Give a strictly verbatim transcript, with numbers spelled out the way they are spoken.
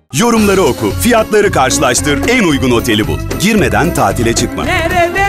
Yorumları oku, fiyatları karşılaştır, en uygun oteli bul. Girmeden tatile çıkma. Nerede?